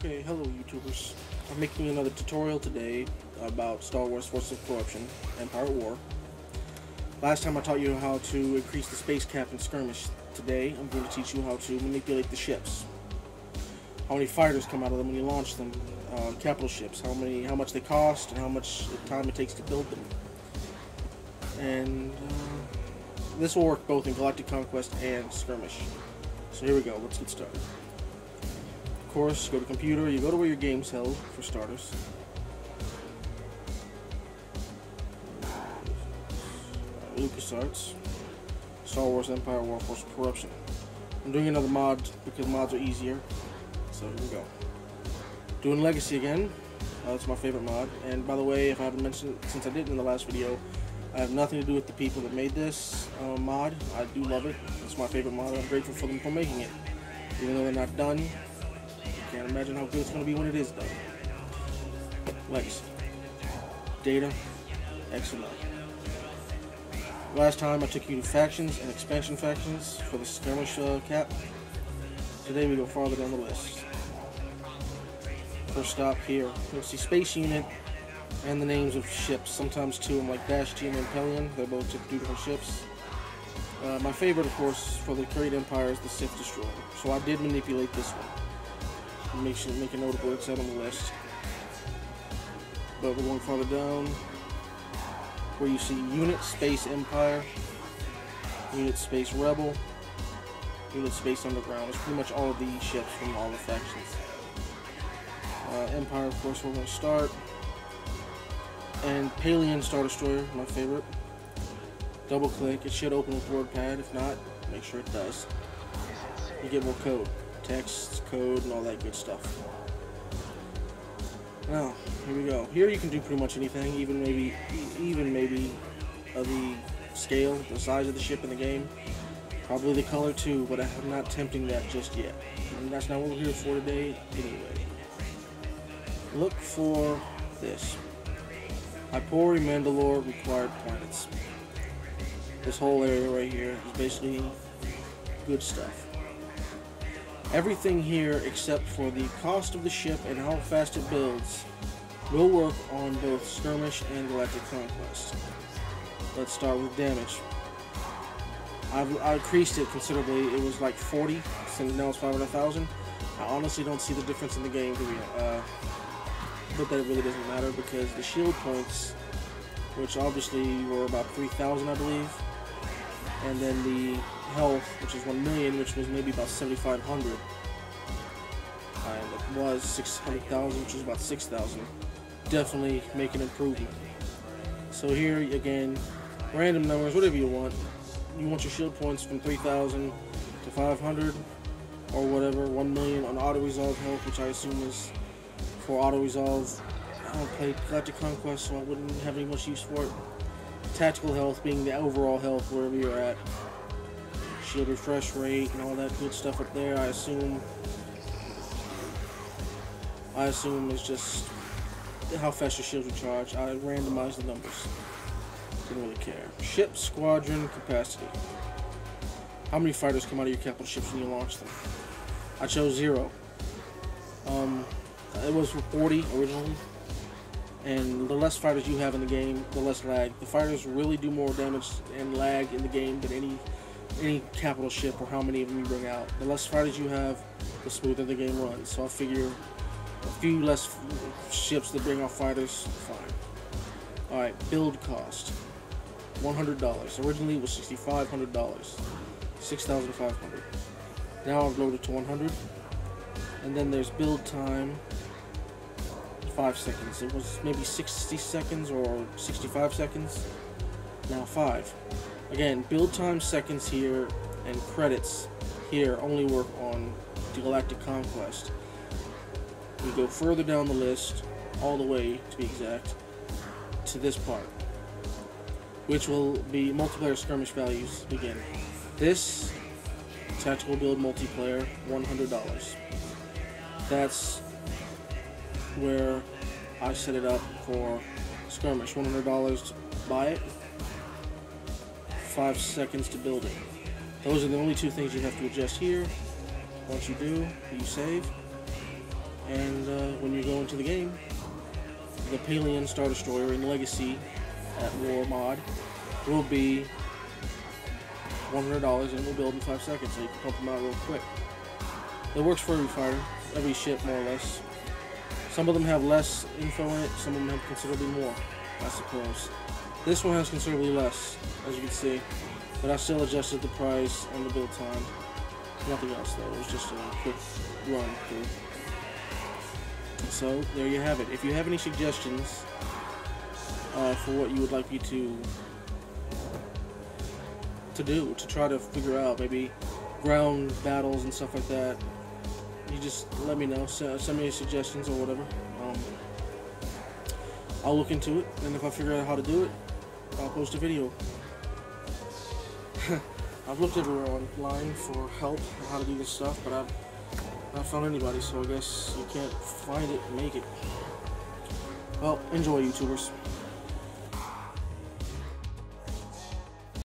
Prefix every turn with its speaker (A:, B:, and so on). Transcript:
A: Okay, hello YouTubers. I'm making another tutorial today about Star Wars Forces of Corruption, Empire at War. Last time I taught you how to increase the space cap in skirmish. Today I'm going to teach you how to manipulate the ships. How many fighters come out of them when you launch them, capital ships, how much they cost, and how much time it takes to build them. And this will work both in Galactic Conquest and skirmish. So here we go, let's get started. Of course, go to computer, you go to where your game's held, for starters. LucasArts, Star Wars Empire War Forces of Corruption. I'm doing another mod because mods are easier, so here we go. Doing Legacy again, that's my favorite mod, and by the way, if I haven't mentioned it since I did in the last video, I have nothing to do with the people that made this mod. I do love it, it's my favorite mod, I'm grateful for them for making it. Even though they're not done, can't imagine how good it's going to be when it is done. Legacy. Data. XML. Last time I took you to factions and expansion factions for the skirmish cap. Today we go farther down the list. First stop here. You'll see Space Unit and the names of ships. Sometimes two, I'm like Dash G and Impelion. They're both two different ships. My favorite, of course, for the Great Empire is the Sith Destroyer. So I did manipulate this one. Make a note of where it's at on the list. But we're going farther down, where you see Unit Space Empire, Unit Space Rebel, Unit Space Underground. It's pretty much all of these ships from all the factions. Empire, of course, we're going to start. And Palian Star Destroyer, my favorite. Double click, it should open with WordPad. If not, make sure it does. You get more code. Text, code, and all that good stuff. Now, here we go. Here you can do pretty much anything, even maybe the scale, the size of the ship in the game. Probably the color too, but I'm not tempting that just yet. And that's not what we're here for today anyway. Look for this. Hypori Mandalore required planets. This whole area right here is basically good stuff. Everything here except for the cost of the ship and how fast it builds will work on both skirmish and Galactic Conquest. Let's start with damage. I increased it considerably. It was like 40, so now it's 500,000. I honestly don't see the difference in the game, but that really doesn't matter because the shield points, which obviously were about 3,000, I believe, and then the health, which is 1 million, which was maybe about 7,500, and it was 600,000, which was about 6,000. Definitely make an improvement. So here again, random numbers, whatever you want. You want your shield points from 3,000 to 500 or whatever. 1 million on auto resolve health, which I assume is for auto resolve. I don't play Galactic Conquest, so I wouldn't have any much use for it. Tactical health being the overall health wherever you're at. Shield refresh rate and all that good stuff up there. I assume is just how fast your shields recharge. I randomized the numbers. Didn't really care. Ship squadron capacity. How many fighters come out of your capital ships when you launch them? I chose 0. It was 40 originally. And the less fighters you have in the game, the less lag. The fighters really do more damage and lag in the game than any capital ship or how many of them you bring out. The less fighters you have, the smoother the game runs. So I figure a few less ships that bring out fighters, fine. Alright, build cost. $100. Originally it was $6,500. $6,500. Now I've loaded to 100. And then there's build time. 5 seconds. It was maybe 60 seconds or 65 seconds. Now 5. Again, build time seconds here and credits here only work on the Galactic Conquest. We go further down the list, all the way to be exact, to this part, which will be multiplayer skirmish values begin. This tactical build multiplayer, $100. That's where I set it up for skirmish. $100 to buy it, 5 seconds to build it. Those are the only two things you have to adjust here. Once you do, you save. And when you go into the game, the Palian Star Destroyer in Legacy at War mod will be $100 and it will build in 5 seconds, so you can pump them out real quick. It works for every fighter, every ship more or less. Some of them have less info in it, some of them have considerably more, I suppose. This one has considerably less, as you can see, but I still adjusted the price and the build time. Nothing else though, it was just a quick run through. So, there you have it. If you have any suggestions for what you would like me to do, to try to figure out, maybe ground battles and stuff like that, you just let me know. Send me suggestions or whatever. I'll look into it, and if I figure out how to do it, I'll post a video. I've looked everywhere online for help on how to do this stuff, but I've not found anybody, so I guess you can't find it, make it. Well, enjoy, YouTubers.